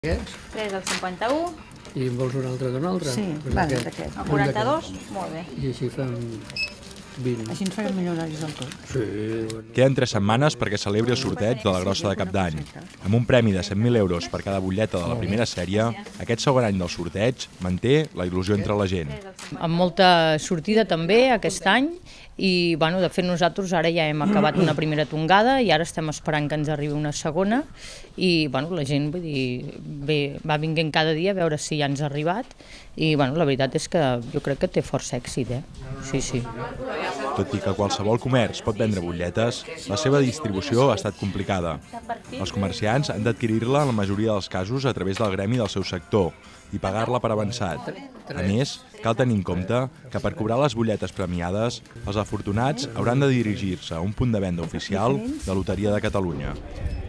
Aquests? 3 del 51. I en vols un altre d'un altre? Sí, vale, d'aquest. El 42, molt bé. I així fem 20. Així ens farem milionaris del tot. Sí, bueno. Queden 3 setmanes perquè celebri el sorteig de la grossa de Cap d'Any. Amb un premi de 100.000 euros per cada butlleta de la primera sèrie, aquest segon any del sorteig manté la il·lusió entre la gent. Amb molta sortida també aquest any i de fet nosaltres ara ja hem acabat una primera tongada i ara estem esperant que ens arribi una segona i la gent va vinguent cada dia a veure si ja ens ha arribat i la veritat és que jo crec que té força èxit. Sí. Tot i que qualsevol comerç pot vendre butlletes, la seva distribució ha estat complicada. Els comerciants han d'adquirir-la en la majoria dels casos a través del gremi del seu sector i pagar-la per avançat. A més, cal tenir en compte que per cobrar les butlletes premiades, els afortunats hauran de dirigir-se a un punt de venda oficial de Loteria de Catalunya.